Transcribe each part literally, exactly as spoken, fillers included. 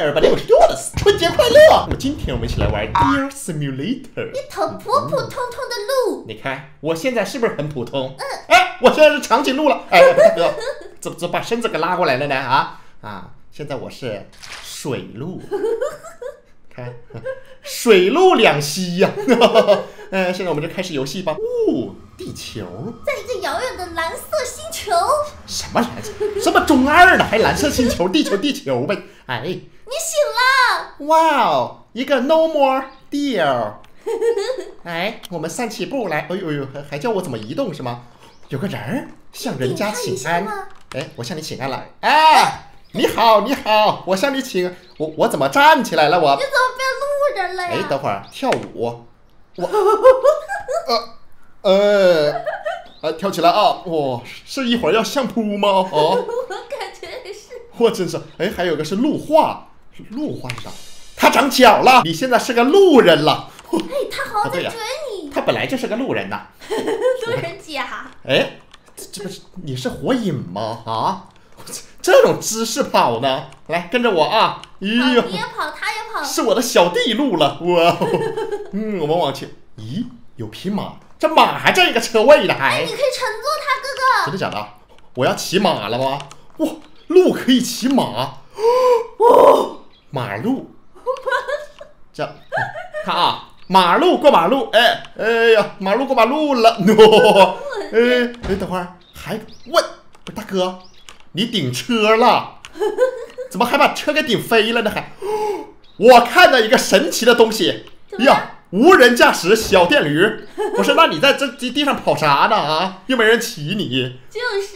everybody， 我是 Doris， 春节快乐！那么今天我们一起来玩 Deer Simulator。 一头普普通通的鹿。 你看我现在是不是很普通？嗯。哎，我现在是长颈鹿了。哎，大哥，怎么怎么把身子给拉过来了呢？啊啊！现在我是水鹿。看，水陆两栖呀、啊！呃，现在我们就开始游戏吧。哦，地球， 在一个遥远的蓝色星球。 什么蓝色？什么中二的？还蓝色星球？地球，地球呗。哎，你醒了！ 哇哦，一个 no more deer。哎，我们散起步来。哎呦呦，还还叫我怎么移动是吗？有个人儿向人家请安。哎，我向你请安了。哎。你好，你好，我向你请，我我怎么站起来了？我你怎么变路人了呀？ 哎，等会儿跳舞，我呃呃呃跳起来啊！哇，是一会儿要相扑吗？哦， 我感觉也是。 我真是，哎，还有个是鹿化，鹿化是啥？它长脚了，你现在是个路人了。 哎，他好像在追你。 他本来就是个路人呐。 路人甲。 哎，这不是你是火影吗？啊？这种姿势跑呢？来跟着我啊！ 咦呦，你也跑，他也跑， 是我的小弟路了。哇，嗯，我们往前。咦，有匹马，这马还占一个车位呢，还。 哎，你可以乘坐它，哥哥。 真的假的？我要骑马了吗？哇，鹿可以骑马。哦，马路。这，看啊，马路过马路，哎，哎呀，马路过马路了。哎哎，等会儿还问，不是大哥。你顶车了，怎么还把车给顶飞了呢？还，我看到一个神奇的东西呀，无人驾驶小电驴。不是，那你在这地上跑啥呢？啊，又没人骑你。 就是。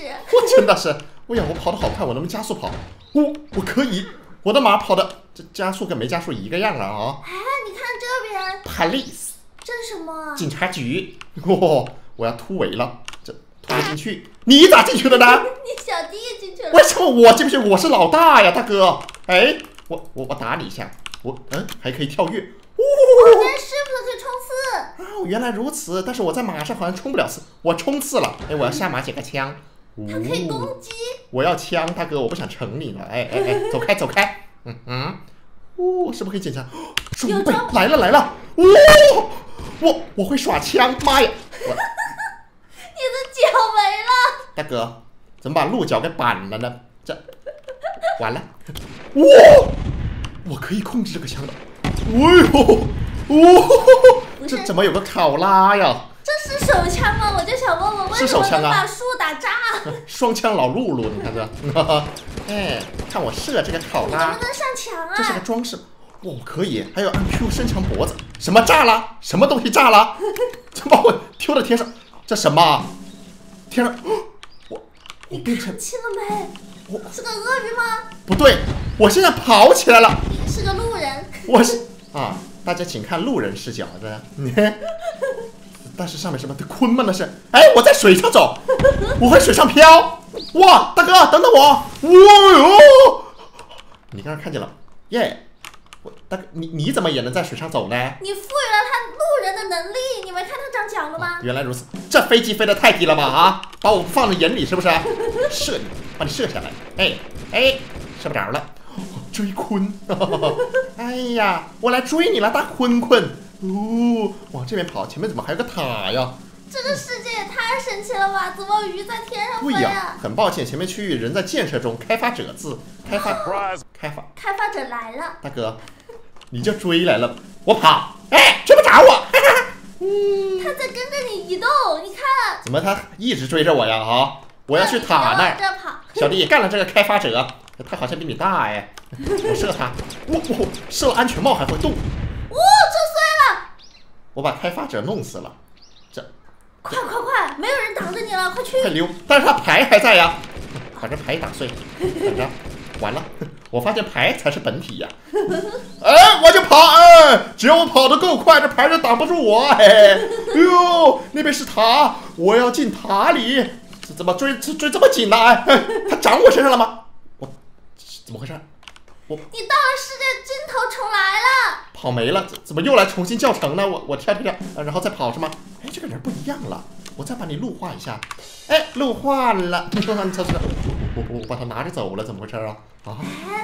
我真的是，哎呀，我跑得好快，我能不能加速跑？我我可以，我的马跑的这加速跟没加速一个样啊！ 哎，你看这边 ，police， 这是什么？ 警察局。哦，我要突围了，这突不进去，你咋进去的呢？ 你小弟也进去了。 为什么我进不去？我是老大呀，大哥！哎，我我我打你一下，我嗯还可以跳跃。 哦，原来是不是可以冲刺？ 哦，原来如此。但是我在马上好像冲不了刺，我冲刺了。哎，我要下马捡个枪。 它可以攻击。 我要枪，大哥，我不想成你了。哎哎哎，走开走开。嗯嗯。哦，是不是可以捡枪？装备来了来了。哇、哦！我我会耍枪，妈呀！我你的脚没了。 大哥。怎么把鹿角给扳了呢？这完了！哇，我可以控制这个枪的。哎呦，哦，这怎么有个考拉呀？ 这是手枪吗？我就想问问，为什么能把树打炸？ 双枪老露露，你看这，哎，看我射这个考拉， 能不能上墙啊？ 这是个装饰。哦，可以，还有按 Q 伸长脖子。什么炸了？什么东西炸了？这把我丢到天上，这什么？天上。 你看清了没？我是个鳄鱼吗？ 不对，我现在跑起来了。 你是个路人。 我是啊，大家请看路人视角的。但是上面什么鲲吗？那是？哎，我在水上走，我会水上漂。哇，大哥，等等我！哇哟！你刚刚看见了？耶！我大哥，你你怎么也能在水上走呢？ 你赋予了他路人的能力，你没看他长脚了吗？ 啊、原来如此，这飞机飞得太低了吧？啊，把我放在眼里是不是？射你，把你射下来。哎哎，射不着了。追鲲，哎呀，我来追你了，大鲲鲲。哦，往这边跑，前面怎么还有个塔呀？ 这个世界也太神奇了吧！怎么鱼在天上飞呀？ 对呀，很抱歉，前面区域仍在建设中，开发者字，开发，开发， 开发者来了。 大哥，你就追来了，我跑，哎，追不着我。 嗯，他在跟着你移动，你看。 怎么他一直追着我呀？啊，我要去塔那儿。小弟干了这个开发者，他好像比你大哎。我射他，我我射了安全帽还会动。 哦，撞碎了。 我把开发者弄死了。这， 快快快，没有人挡着你了，快去。 快溜！但是他牌还在呀，把这牌打碎。等着，完了，我发现牌才是本体呀。哎，我就跑，哎，只要我跑得够快，这牌就挡不住我。哎，哎呦，那边是塔，我要进塔里。怎么追追这么紧呢？哎，他长我身上了吗？我怎么回事？我你到了世界尽头重来了， 跑没了，怎么又来重新教程呢？我我跳跳跳，然后再跑是吗？哎，这个人不一样了，我再把你路化一下。哎，路化了，你说你测试，我我我把它拿着走了，怎么回事啊？啊， 哎，那边是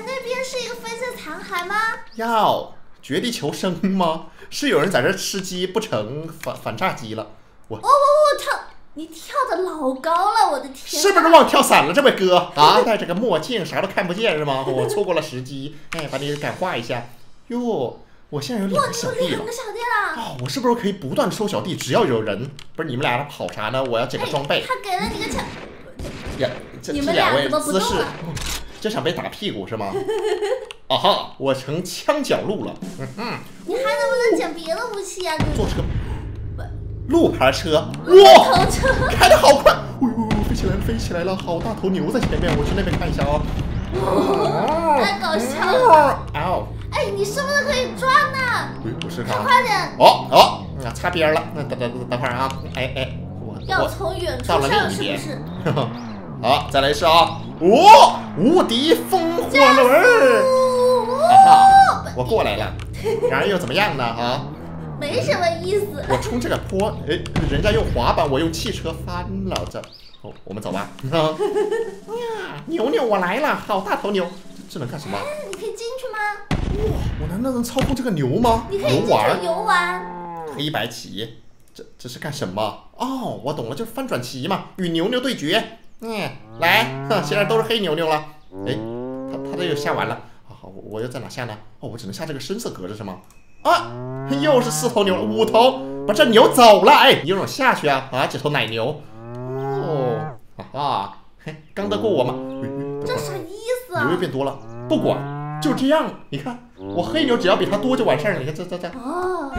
是一个飞机的残骸吗？ 要绝地求生吗？是有人在这吃鸡不成反反炸鸡了？我哦，我我跳，你跳的老高了，我的天！ 是不是忘跳伞了，这位哥啊？戴着个墨镜，啥都看不见是吗？我错过了时机，哎，把你感化一下。哟，我现在有两个小弟了。 两个小弟了。 哦，我是不是可以不断收小弟？只要有人，不是你们俩跑啥呢？我要捡个装备。 他给了你个枪。 呀，这你这两位们俩怎么不姿势动了？ 就想被打屁股是吗？啊哈，我成枪角鹿了。嗯嗯， 你还能不能捡别的武器啊？ 坐车，路牌车， 头哇， 车。 开得好快！哎呦，飞起来了，飞起来了！好大头牛在前面，我去那边看一下啊。 哦，太搞笑了！ 哦， 哎，你是不是可以转呢？ 哎，我试看。 快点！ 哦哦，啊，擦边了。那等等等等会儿啊，哎哎，我要从远处到了上另一边。 是不是？ 好，再来一次啊！哦，无敌风火轮儿！啊哈，我过来了，然而又怎么样呢？啊， 没什么意思。 我冲这个坡，哎，人家用滑板，我用汽车翻了这。哦，我们走吧。呀，牛牛，我来了，好大头牛，这能干什么？ 哎，你可以进去吗？ 哇，我难道能操控这个牛吗？ 你可以进去玩游玩。 黑白棋，这这是干什么？哦，我懂了，就是翻转棋嘛，与牛牛对决。嗯，来，哼，现在都是黑牛牛了。哎，他他这又下完了。好好，我我又在哪下呢？哦，我只能下这个深色格子是吗？啊，又是四头牛了，五头，把这牛走了。哎，你让我下去啊！啊，这头奶牛。哦，哈哈，嘿，刚得过我吗？ 这啥意思啊？ 牛又变多了，不管，就这样。你看，我黑牛只要比他多就完事儿了。你看这这这。 哦。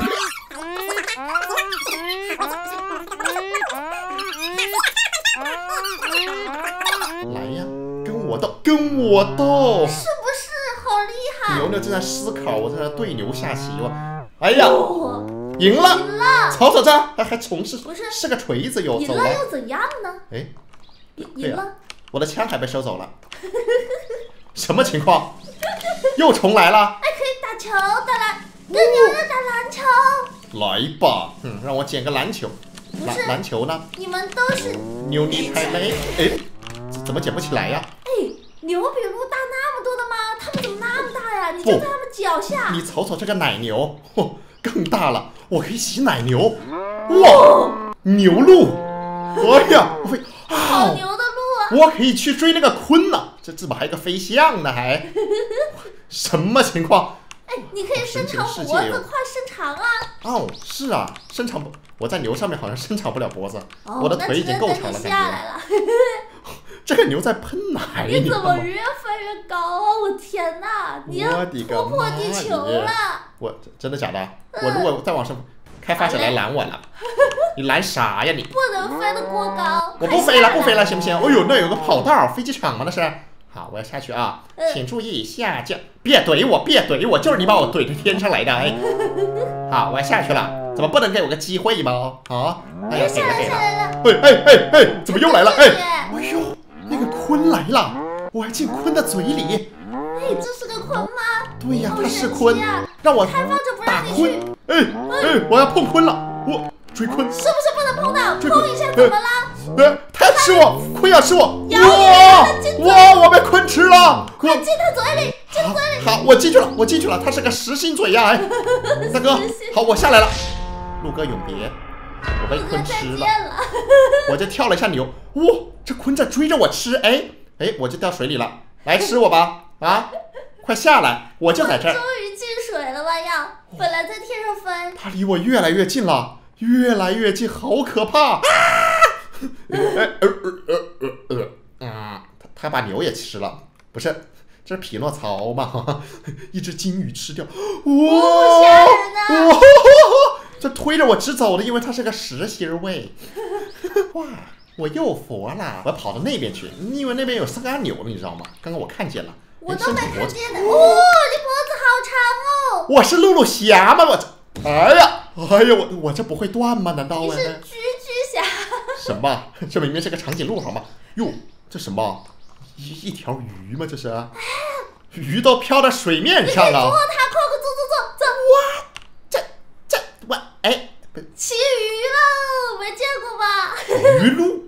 来呀，跟我斗，跟我斗！ 是不是好厉害？ 牛牛正在思考，我在那对牛下棋我，哎呀， 哦、 赢了！ 赢了！ 瞅瞅这，还还从是不是是个锤子哟， 赢走了又怎样呢？ 哎， 赢了、啊， 我的枪还被收走了，什么情况？又重来了？ 哎，可以打球，打篮，跟牛牛打篮球。 来吧，嗯，让我捡个篮球。篮篮球呢？ 你们都是牛泥太累，哎，怎么捡不起来呀？ 哎，牛比鹿大那么多的吗？它们怎么那么大呀？你就在它们脚下。 你瞅瞅这个奶牛，嚯，更大了，我可以洗奶牛。哇，牛鹿！哎呀，我会好牛的鹿啊！我可以去追那个鲲呢。这怎么还有个飞象呢？还什么情况？ 哎，你可以伸长脖子，快伸长啊！ 哦，是啊，伸长脖，我在牛上面好像伸长不了脖子， 哦、 我的腿已经够长了，感觉。 这个牛在喷奶， 你怎么越飞越高啊？我天哪，你要突破地球了！ 我真的假的？嗯、我如果再往上，开发者来拦我了。你拦啥呀你？ 不能飞得过高。 我不飞了，不飞了，行不行？哎呦，那有个跑道，飞机场吗？那是。好，我要下去啊，请注意下降，别怼我，别怼我，就是你把我怼着天上来的，哎。好，我要下去了，怎么不能给我个机会吗？啊，哎呀，给了给了，哎哎哎哎，怎么又来了？哎，哎呦，那个鲲来了，我还进鲲的嘴里。 哎，这是个鲲吗？ 对呀，它是鲲，让我打鲲。哎哎，我要碰鲲了，我追鲲。 是不是不能碰到？碰一下怎么了？ 哎，它要吃我，鲲要吃我！哇哇，我被鲲吃了！ 快进它嘴里，进嘴里！ 好，我进去了，我进去了，它是个实心嘴呀！哎，大哥，好，我下来了。陆哥永别，我被鲲吃了。我就跳了一下牛，哇，这鲲在追着我吃，哎哎，我就掉水里了，来吃我吧！啊，快下来，我就在这儿。 终于进水了吧？要，本来在天上飞。 它离我越来越近了，越来越近，好可怕！哎呃呃呃呃呃，嗯，他他把牛也吃了，不是，这是匹诺曹嘛？一只金鱼吃掉，哇， 吓人哇，这推着我直走的，因为它是个实心胃。哇，我又佛了，我要跑到那边去，因为那边有三个按钮，你知道吗？刚刚我看见了， 我都没看见的。哦，你脖子好长哦！ 我是露露侠吗？我这，哎呀，哎呀，我我这不会断吗？难道你是居居侠？ 什么？这明明是个长颈鹿好吗？哟，这什么？一一条鱼吗？这是？鱼都飘在水面上了。 捉它，快快走走走走！ 哇，这这我哎， 骑鱼了，没见过吧？ 鱼鹿，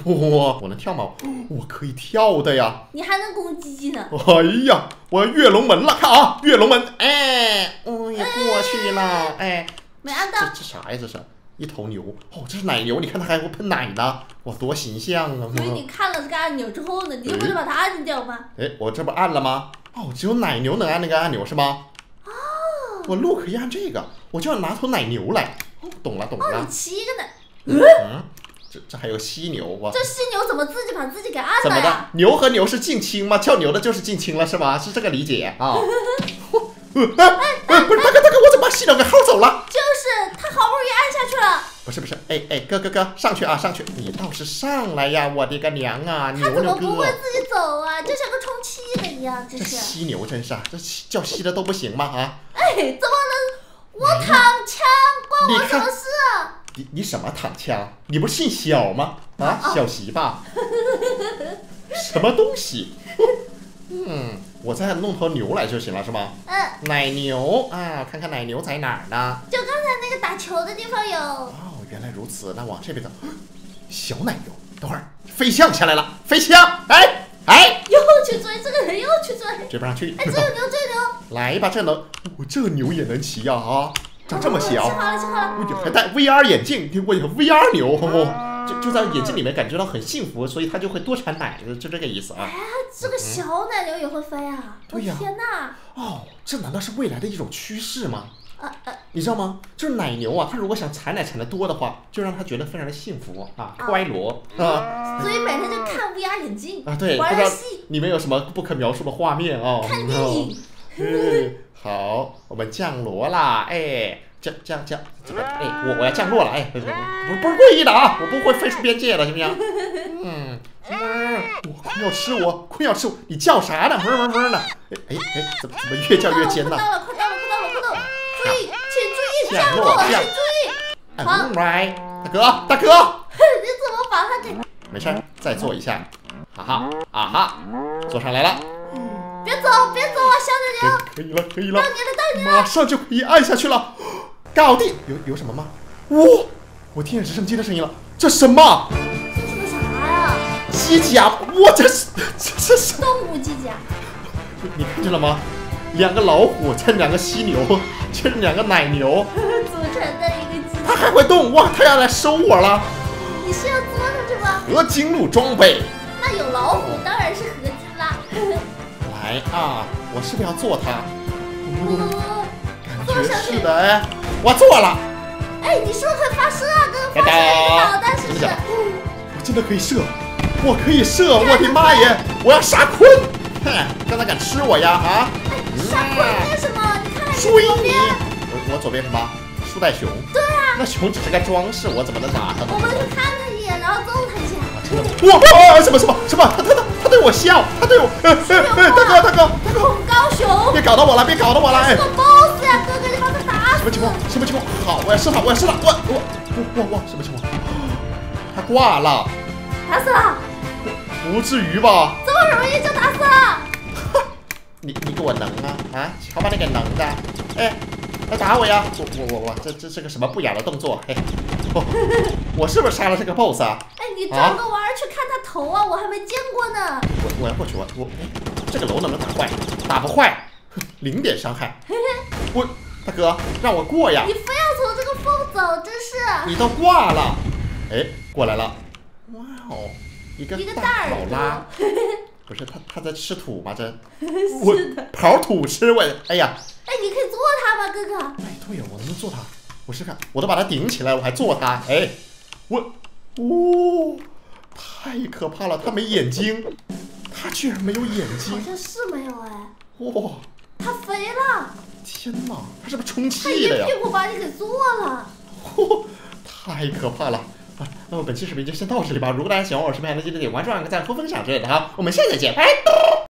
哇，我能跳吗？我可以跳的呀！ 你还能攻击呢！ 哎呀，我要跃龙门了！看啊，跃龙门！哎，我也过去了！哎， 没按到。 这这啥呀？这是一头牛哦，这是奶牛！你看它还会喷奶呢，哇，多形象啊！ 所以你看了这个按钮之后呢，你就不能把它按掉吗？ 哎，我这不按了吗？哦，只有奶牛能按那个按钮是吗？ 哦， 我鹿可以按这个，我就要拿头奶牛来。哦，懂了懂了。 哦，你七个呢？ 嗯，这这还有犀牛哇！ 这犀牛怎么自己把自己给按怎么的了呀？？ 牛和牛是近亲吗？叫牛的就是近亲了是吧？是这个理解啊？呃哎哎，不是大哥大哥，我怎么把犀牛给薅走了？ 就是他好不容易按下去了， 不是不是，哎哎哥哥哥，上去啊上去！你倒是上来呀，我的个娘啊！ 他牛牛怎么不会哥， 自己走啊？就像个充气的一样，这这是。 犀牛真是啊，这叫吸的都不行吗啊？ 哎，怎么能？我躺枪，关我什么事啊？ 你你什么躺枪？你不是姓小吗？啊， 哦小媳妇，什么东西？嗯，我再弄头牛来就行了，是吗？ 嗯， 奶牛啊，看看奶牛在哪儿呢？ 就刚才那个打球的地方有。 哦，原来如此，那往这边走。小奶牛，等会儿飞象下来了，飞象，哎哎， 又去追这个人，又去追。 追不上去。 哎，这个牛，这个牛。 来吧，这能，我这个牛也能骑呀啊！长这么小， 哦，好了，好了。 我还戴 V R 眼镜，我有 V R 牛，哦，就就在眼睛里面感觉到很幸福，所以它就会多产奶，就这个意思啊。 哎，这个小奶牛也会飞啊！ 对呀我天哪！ 哦，这难道是未来的一种趋势吗？ 呃呃， 你知道吗？就是奶牛啊，它如果想产奶产得多的话，就让它觉得非常的幸福啊，快乐啊所以每天就看 V R 眼镜啊！对，不玩知道游戏， 你们有什么不可描述的画面啊？ 看电影。 嗯，好，我们降落啦！哎，降降降，这个哎，我我要降落了！哎，不不不是故意的啊，我不会飞出边界的，行不行？嗯，我快要吃我，快要吃我，你叫啥呢？嗡嗡嗡的！哎哎哎，怎么怎么越叫越尖呢？ 快到了，快到了，快到了，快到了！注意，请注意降落降落，请降注意。好， ，right，大哥大哥， 你怎么把它给？ 没事，再做一下，哈哈啊哈，做上来了， 别走，别走啊，小奶牛！ 可以了可以了到，你了，到你了！ 马上就可以按下去了，搞定！有有什么吗？哇，我听见直升机的声音了，这什么？ 这是个啥呀？ 机甲？哇，这是这这是？ 动物机甲。 你看见了吗？两个老虎，这两个犀牛，这两个奶牛， 组成的一个机它甲。 还会动哇！它要来收我了！ 你是要坐上去吗？ 合金路装备， 那有老虎，当然是合金啦。 来啊！我是不是要做它？ 哦， 感觉是的，哎，我做了。 哎，你是不是可以发射啊？跟发射哒哒一个导弹是不是？ 真的假的我真的可以射，我可以射！我的妈耶！我要杀鲲！哼，刚才敢吃我呀啊！ 杀鲲干什么？你看看你追你！ 左边， 我我左边什么？树袋熊。 对啊， 那熊只是个装饰，我怎么能打它呢？ 我们去看他一眼，然后揍他一下。 真的吗？哇啊！什么什么什么？他他他他对我笑，他对我，呃呃呃，大哥大哥大哥， 恐高熊， 别搞到我了，别搞到我了！哎， 这个 boss 呀，哥哥，你把他打死！ 什么情况？什么情况？好，我要射他，我要射他！我我我我我什么情况？他挂了， 打死了， 不至于吧？ 这么容易就打死了？ 你你给我能啊啊！瞧把你给能的！哎，来打我呀！我我我我，这这是个什么不雅的动作？嘿，我我是不是杀了这个 boss 啊？ 哎，你转个弯儿去看他头啊，我还没见过呢。 我我要过去，我我哎，这个楼能不能打坏？打不坏，哼零点伤害。我大哥让我过呀！ 你非要从这个缝走，真是。 你都挂了，哎，过来了。哇哦，一个一个大大耳朵考拉，不是他他在吃土吗？这我是的。 刨土吃我，哎呀！ 哎，你可以做它吗，哥哥？ 哎，对呀，我能不能做它？我试看，我都把它顶起来，我还做它。哎，我，哦，太可怕了！它没眼睛，它居然没有眼好睛！ 像是没有哎。 哇， 它飞了， 天哪，它是不是充它一气的呀？ 屁股把你给做了。 嚯，太可怕了！啊，那么本期视频就先到这里吧。如果大家喜欢我视频，还能记得点关注、按个赞和分享之类的哈。我们下期再见，拜拜。